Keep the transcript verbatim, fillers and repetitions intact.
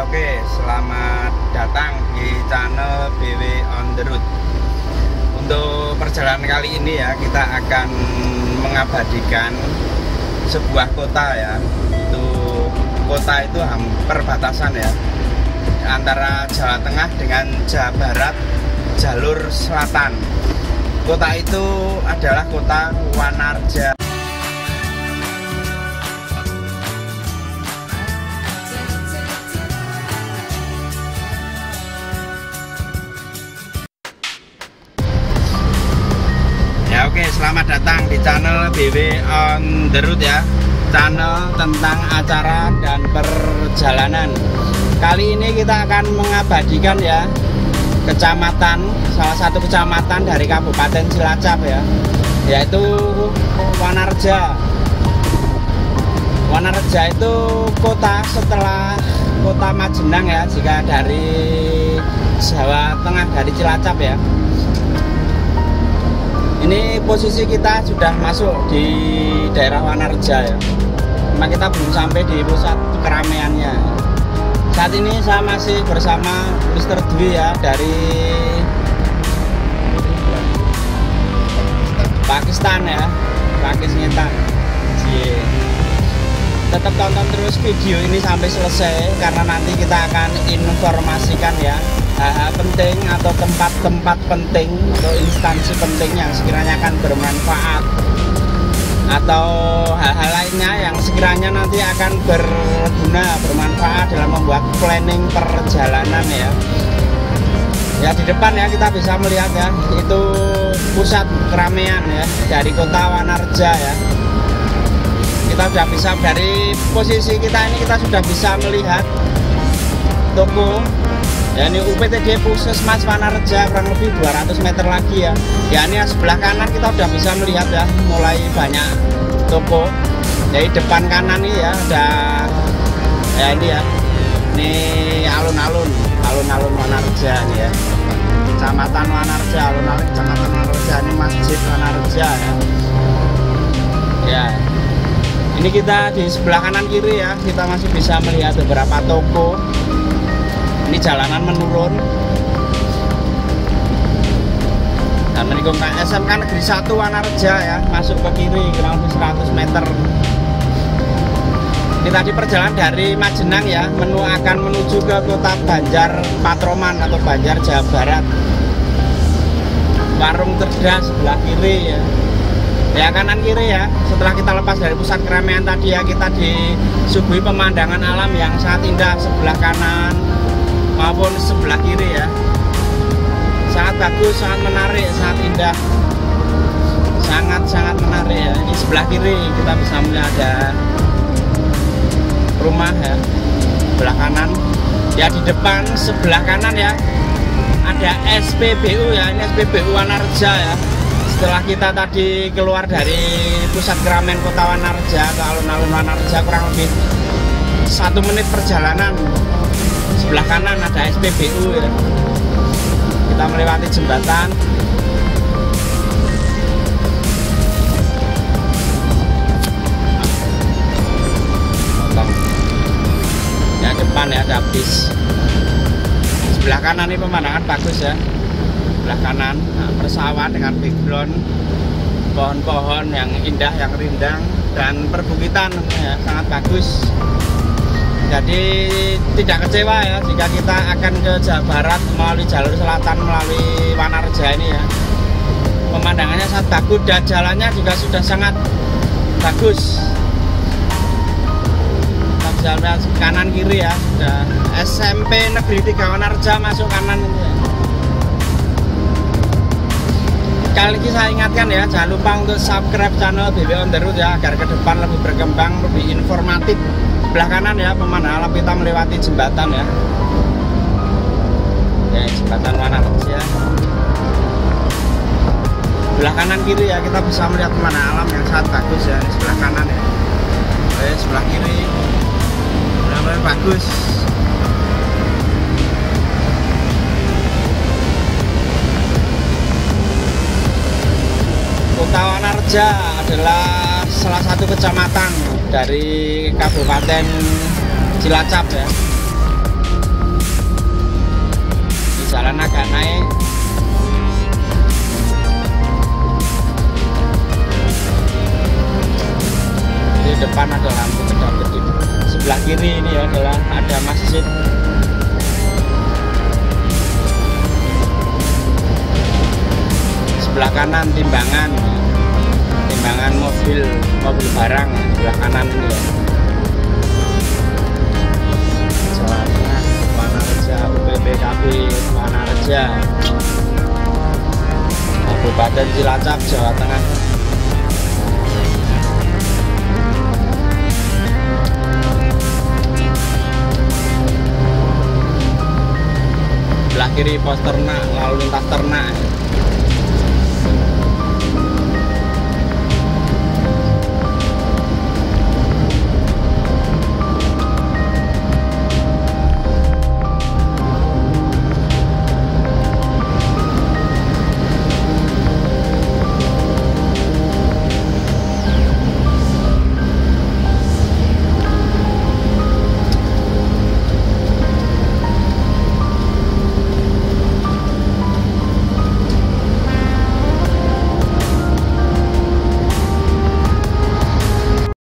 Ya oke, selamat datang di channel B W on the road. Untuk perjalanan kali ini ya, kita akan mengabadikan sebuah kota ya. Itu kota itu hampir perbatasan ya, antara Jawa Tengah dengan Jawa Barat jalur selatan. Kota itu adalah kota Wanarja. Ya oke, selamat datang di channel B W on the road ya. Channel tentang acara dan perjalanan. Kali ini kita akan mengabadikan ya kecamatan, salah satu kecamatan dari Kabupaten Cilacap ya, yaitu Wanarja. Wanarja itu kota setelah kota Majenang ya, jika dari Jawa Tengah, dari Cilacap ya. Ini posisi kita sudah masuk di daerah Wanarja ya, cuma kita belum sampai di pusat keramaiannya. Saat ini saya masih bersama Mister Dwi ya, dari Pakistan ya, Pakistan. Tetap tonton terus video ini sampai selesai, karena nanti kita akan informasikan ya hal-hal penting atau tempat-tempat penting atau instansi penting yang sekiranya akan bermanfaat, atau hal-hal lainnya yang sekiranya nanti akan berguna, bermanfaat dalam membuat planning perjalanan ya. Ya di depan ya kita bisa melihat ya, itu pusat keramaian ya dari kota Wanarja ya. Kita sudah bisa, dari posisi kita ini kita sudah bisa melihat toko ya, ini U P T D Puskesmas Wanarja, kurang lebih dua ratus meter lagi ya. Ya ini sebelah kanan kita sudah bisa melihat ya, mulai banyak toko. Jadi depan kanan ini ya ada ya, ini ya, ini alun-alun, alun-alun Wanarja nih ya, Kecamatan Wanarja, alun-alun Kecamatan Wanarja, ini Masjid Wanarja ya. Ya, ini kita di sebelah kanan kiri ya, kita masih bisa melihat beberapa toko. Ini jalanan menurun. Dan menikung S M K Negeri satu Wanarja ya, masuk ke kiri kurang lebih seratus meter. Ini tadi perjalanan dari Majenang ya, menu akan menuju ke kota Banjar Patroman atau Banjar Jawa Barat. Warung Cerdas sebelah kiri ya. Ya kanan kiri ya, setelah kita lepas dari pusat keramaian tadi ya, kita disuguhi pemandangan alam yang sangat indah sebelah kanan maupun sebelah kiri ya. Sangat bagus, sangat menarik, sangat indah, sangat-sangat menarik ya. Ini sebelah kiri kita bisa melihat ada rumah ya, sebelah kanan ya. Di depan sebelah kanan ya ada S P B U ya, ini S P B U Wanarja ya. Setelah kita tadi keluar dari pusat keramaian kota Wanarja ke alun-alun Wanarja, kurang lebih satu menit perjalanan, sebelah kanan ada S P B U ya. Kita melewati jembatan. Ya depan ya ada bis. Sebelah kanan ini pemandangan bagus ya. Sebelah kanan nah, persawahan dengan background pohon-pohon yang indah, yang rindang, dan perbukitan ya, sangat bagus. Jadi tidak kecewa ya jika kita akan ke Jawa Barat melalui jalur selatan, melalui Wanarja ini ya. Pemandangannya sangat bagus dan jalannya juga sudah sangat bagus. Kita bisa lihat kanan kiri ya, sudah S M P Negeri tiga Wanarja masuk kanan ini ya. Kali ini saya ingatkan ya, jangan lupa untuk subscribe channel B W on the road ya, agar ke depan lebih berkembang, lebih informatif. Sebelah kanan ya, pemandangan alam, kita melewati jembatan ya. Ya, jembatan Wanarja. Sebelah kanan kiri ya, kita bisa melihat pemandangan alam yang sangat bagus ya. Ini sebelah kanan ya. Oke, sebelah kiri benar-benar bagus. Kota Wanarja adalah salah satu kecamatan dari Kabupaten Cilacap ya. jalan agak naik. Di depan ada lampu kedap-kedip. Sebelah kiri ini adalah ada masjid. Sebelah kanan timbangan, timbangan mobil, mobil barang sebelah kanan ini ya. Jawa Tengah, Wanareja, U P P K B Wanareja, Kabupaten Cilacap, Jawa Tengah. Sebelah kiri pos ternak, lalu lintas ternak.